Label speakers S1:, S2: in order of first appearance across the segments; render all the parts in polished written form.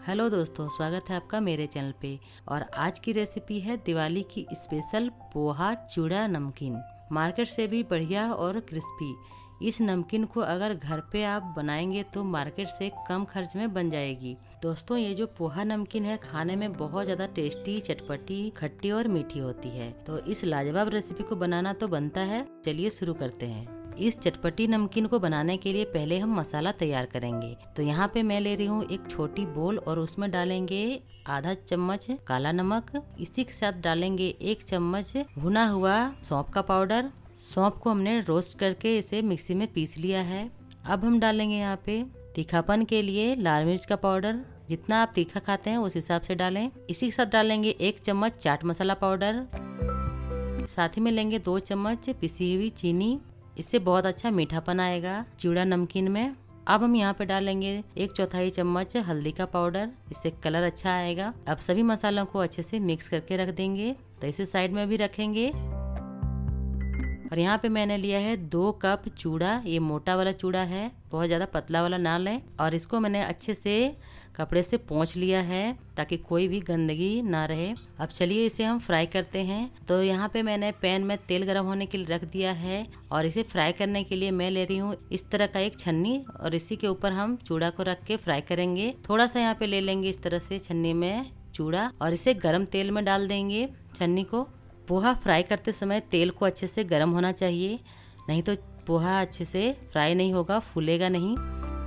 S1: Hello दोस्तों, स्वागत है आपका मेरे चैनल पे। और आज की रेसिपी है दिवाली की स्पेशल पोहा चूड़ा नमकीन। मार्केट से भी बढ़िया और क्रिस्पी। इस नमकीन को अगर घर पे आप बनाएंगे तो मार्केट से कम खर्च में बन जाएगी। दोस्तों, ये जो पोहा नमकीन है खाने में बहुत ज़्यादा टेस्टी, चटपटी, खट्टी और मीठी होती है। तो इस लाजवाब रेसिपी को बनाना तो बनता है। चलिए शुरू करते हैं। इस चटपटी नमकीन को बनाने के लिए पहले हम मसाला तैयार करेंगे। तो यहाँ पे मैं ले रही हूँ एक छोटी बोल और उसमें डालेंगे आधा चम्मच काला नमक। इसी के साथ डालेंगे 1 चम्मच भुना हुआ सौंफ का पाउडर। सौंफ को हमने रोस्ट करके इसे मिक्सी में पीस लिया है। अब हम डालेंगे यहाँ पे तीखापन के लिए लाल मिर्च का पाउडर। जितना आप तीखा खाते हैं उस हिसाब से डालें। इसी के साथ डालेंगे 1 चम्मच चाट मसाला पाउडर। साथ ही में लेंगे 2 चम्मच पिसी हुई चीनी। इससे बहुत अच्छा मीठापन आएगा चूड़ा नमकीन में। अब हम यहाँ पे डालेंगे 1/4 चम्मच हल्दी का पाउडर। इससे कलर अच्छा आएगा। अब सभी मसालों को अच्छे से मिक्स करके रख देंगे। तो इसे साइड में भी रखेंगे। और यहाँ पे मैंने लिया है 2 कप चूड़ा। ये मोटा वाला चूड़ा है, बहुत ज़्यादा पतला वाला ना लें। और इसको मैंने अच्छे से कपड़े से पोंछ लिया है ताकि कोई भी गंदगी ना रहे। अब चलिए इसे हम फ्राई करते हैं। तो यहाँ पे मैंने पैन में तेल गर्म होने के लिए रख दिया है और इसे फ्राई करने के लिए मैं ले रही हूँ इस तरह का एक छन्नी और इसी के ऊपर हम चूड़ा को रख के फ्राई करेंगे। थोड़ा सा यहाँ पे ले लेंगे इस तरह से छन्नी में चूड़ा और इसे गर्म तेल में डाल देंगे छन्नी को। पोहा फ्राई करते समय तेल को अच्छे से गर्म होना चाहिए, नहीं तो पोहा अच्छे से फ्राई नहीं होगा, फूलेगा नहीं।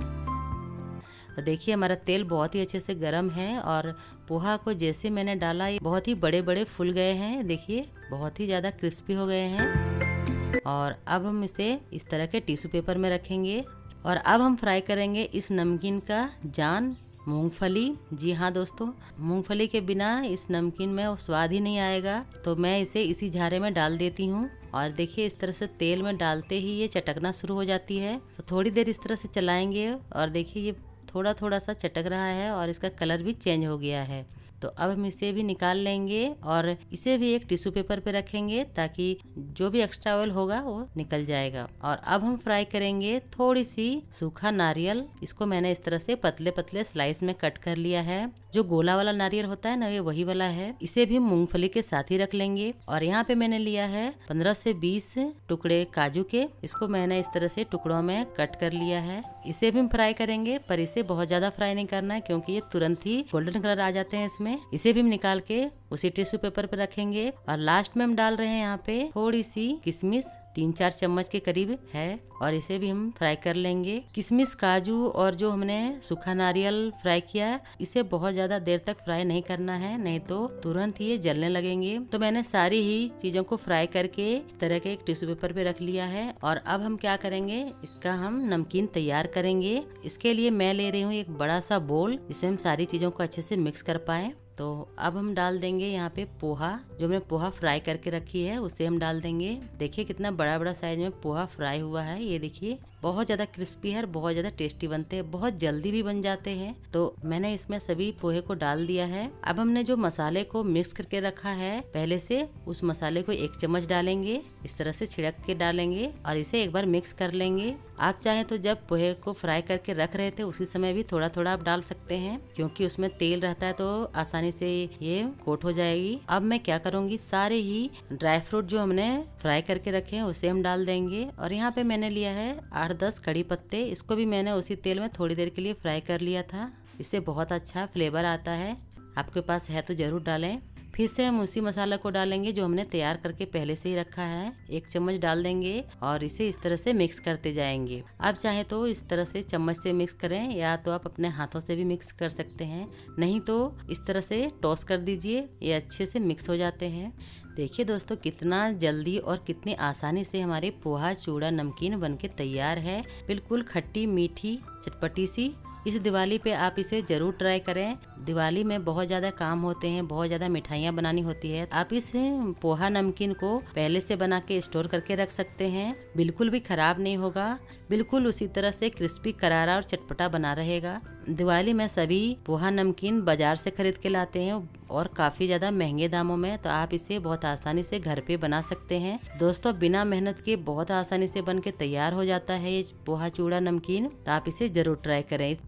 S1: तो देखिए हमारा तेल बहुत ही अच्छे से गर्म है और पोहा को जैसे मैंने डाला ये बहुत ही बड़े बड़े फूल गए हैं। देखिए बहुत ही ज़्यादा क्रिस्पी हो गए हैं। और अब हम इसे इस तरह के टिश्यू पेपर में रखेंगे। और अब हम फ्राई करेंगे इस नमकीन का जान, मूंगफली। जी हाँ दोस्तों, मूंगफली के बिना इस नमकीन में वो स्वाद ही नहीं आएगा। तो मैं इसे इसी झारे में डाल देती हूँ। और देखिए इस तरह से तेल में डालते ही ये चटकना शुरू हो जाती है। तो थोड़ी देर इस तरह से चलाएंगे और देखिए ये थोड़ा थोड़ा सा चटक रहा है और इसका कलर भी चेंज हो गया है। तो अब हम इसे भी निकाल लेंगे और इसे भी एक टिश्यू पेपर पे रखेंगे ताकि जो भी एक्स्ट्रा ऑयल होगा वो निकल जाएगा। और अब हम फ्राई करेंगे थोड़ी सी सूखा नारियल। इसको मैंने इस तरह से पतले पतले स्लाइस में कट कर लिया है। जो गोला वाला नारियल होता है ना, ये वही वाला है। इसे भी मूंगफली के साथ ही रख लेंगे। और यहाँ पे मैंने लिया है 15 से 20 टुकड़े काजू के। इसको मैंने इस तरह से टुकड़ों में कट कर लिया है। इसे भी हम फ्राई करेंगे, पर इसे बहुत ज्यादा फ्राई नहीं करना है क्योंकि ये तुरंत ही गोल्डन कलर आ जाते हैं इसमें। इसे भी हम निकाल के उसी टिश्यू पेपर पे रखेंगे। और लास्ट में हम डाल रहे हैं यहाँ पे थोड़ी सी किशमिश, 3-4 चम्मच के करीब है। और इसे भी हम फ्राई कर लेंगे। किशमिश, काजू और जो हमने सूखा नारियल फ्राई किया है, इसे बहुत ज्यादा देर तक फ्राई नहीं करना है, नहीं तो तुरंत ही ये जलने लगेंगे। तो मैंने सारी ही चीजों को फ्राई करके इस तरह के एक टिश्यू पेपर पे रख लिया है। और अब हम क्या करेंगे, इसका हम नमकीन तैयार करेंगे। इसके लिए मैं ले रही हूँ एक बड़ा सा बोल, जिससे हम सारी चीजों को अच्छे से मिक्स कर पाए। तो अब हम डाल देंगे यहाँ पे पोहा, जो हमने पोहा फ्राई करके रखी है उसे हम डाल देंगे। देखिए कितना बड़ा बड़ा साइज में पोहा फ्राई हुआ है। ये देखिए बहुत ज्यादा क्रिस्पी है और बहुत ज्यादा टेस्टी बनते हैं, बहुत जल्दी भी बन जाते हैं। तो मैंने इसमें सभी पोहे को डाल दिया है। अब हमने जो मसाले को मिक्स करके रखा है पहले से, उस मसाले को 1 चम्मच डालेंगे। इस तरह से छिड़क के डालेंगे और इसे एक बार मिक्स कर लेंगे। आप चाहें तो जब पोहे को फ्राई करके रख रहे थे उसी समय भी थोड़ा थोड़ा आप डाल सकते हैं, क्योंकि उसमें तेल रहता है तो आसानी से ये कोट हो जाएगी। अब मैं क्या करूंगी, सारे ही ड्राई फ्रूट जो हमने फ्राई करके रखे हैं उसे हम डाल देंगे। और यहाँ पे मैंने लिया है 8-10 कड़ी पत्ते। इसको भी मैंने उसी तेल में थोड़ी देर के लिए फ्राई कर लिया था। इससे बहुत अच्छा फ्लेवर आता है। आपके पास है तो जरूर डालें। फिर से हम उसी मसाला को डालेंगे जो हमने तैयार करके पहले से ही रखा है। 1 चम्मच डाल देंगे और इसे इस तरह से मिक्स करते जाएंगे। आप चाहे तो इस तरह से चम्मच से मिक्स करें, या तो आप अपने हाथों से भी मिक्स कर सकते हैं, नहीं तो इस तरह से टॉस कर दीजिए, ये अच्छे से मिक्स हो जाते हैं। देखिए दोस्तों कितना जल्दी और कितनी आसानी से हमारे पोहा चूड़ा नमकीन बनके तैयार है। बिल्कुल खट्टी मीठी चटपटी सी। इस दिवाली पे आप इसे जरूर ट्राई करें। दिवाली में बहुत ज़्यादा काम होते हैं, बहुत ज़्यादा मिठाइयाँ बनानी होती है। आप इस पोहा नमकीन को पहले से बना के स्टोर करके रख सकते हैं, बिल्कुल भी खराब नहीं होगा। बिल्कुल उसी तरह से क्रिस्पी, करारा और चटपटा बना रहेगा। दिवाली में सभी पोहा नमकीन बाजार से खरीद के लाते हैं और काफ़ी ज़्यादा महंगे दामों में, तो आप इसे बहुत आसानी से घर पे बना सकते हैं। दोस्तों बिना मेहनत के बहुत आसानी से बन के तैयार हो जाता है ये पोहा चूड़ा नमकीन। तो आप इसे ज़रूर ट्राई करें।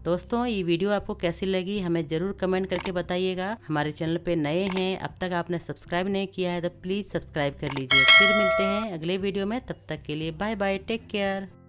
S1: दोस्तों ये वीडियो आपको कैसी लगी हमें ज़रूर कमेंट करके बताइएगा। हमारे चैनल पे नए हैं, अब तक आपने सब्सक्राइब नहीं किया है तो प्लीज़ सब्सक्राइब कर लीजिए। फिर मिलते हैं अगले वीडियो में, तब तक के लिए बाय बाय, टेक केयर।